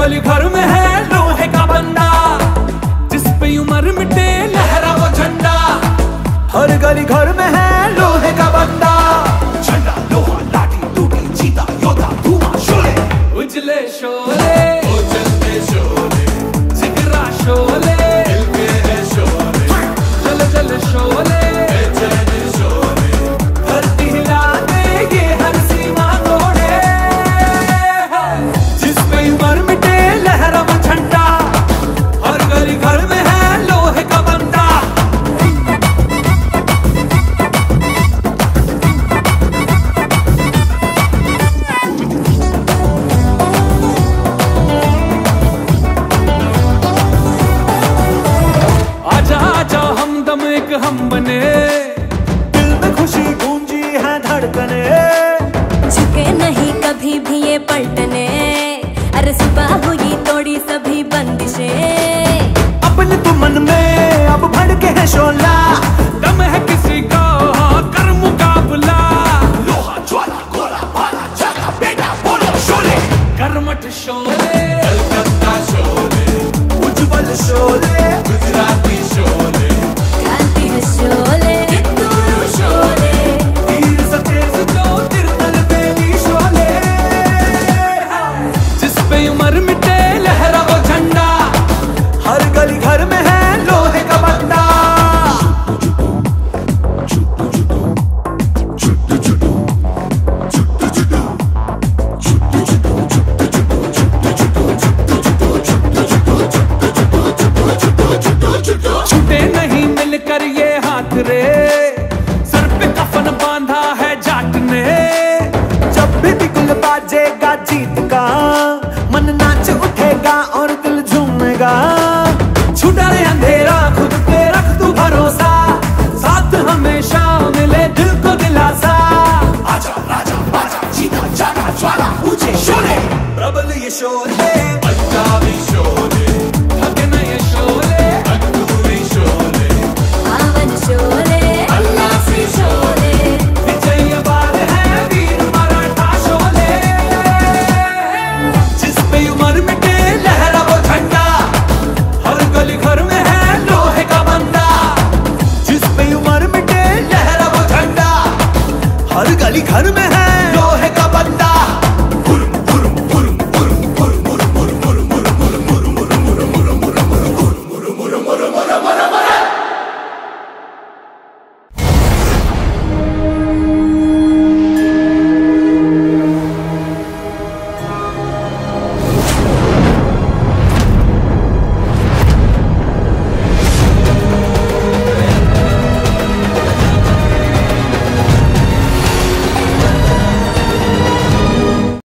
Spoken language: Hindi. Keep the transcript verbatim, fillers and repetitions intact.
गली घर में है लोहे का बंदा, जिस पे उम्र मिटे लहरा वो झंडा। हर गली घर में है लोहे का बंदा, झंडा लोहा लाठी टूटी चीता योद्धा धुआं शोले। उजले शोले उजलते शोले, जिगरा शोले दिल के शोले, जल जल शोले बेचैन शोले, धरती हिला दे ये हर सीमा तोड़े। जिस पे उम्र मिटे लहरा वो झंडा, हर गली घर में है लोहे का बंदा। आजा आजा हमदम एक हम बने, दिल में खुशी गूंजी है धड़कने। झुके नहीं कभी भी ये पलटने, अरे सुबह हुई तोड़ी सभी बंदिशें। अपने तू मन में अब भड़के है शोला, दम है किसी का कर मुकाबला। लोहा ज्वाला गोला भाला जागा बेटा बोलो शोले। कर्मठ शोले कलकत्ता शोले, उज्जवल शोले गुजराती शोले, क्रांति है शोले कित्तूर शोले, तीर सतेज जो तिरतल बेली शोले। जिस पे उम्र मिटे लहरा वो झंडा, हर गली घर में है लोहे का बंदा। छूटे नहीं मिलकर ये हाथ रे, सर पे कफन बांधा है जाट ने। जब भी बिगुल बाजेगा जीत का, मन नाच उठेगा और दिल झूमेगा। छुटा रे अंधेरा खुद पे रख तू भरोसा, साथ हमेशा मिले दिल को दिलासा। आजा राजा बाजा जीता जागा ज्वाला ऊंचे शोले, प्रबल ये शोले पंजाबी शोले।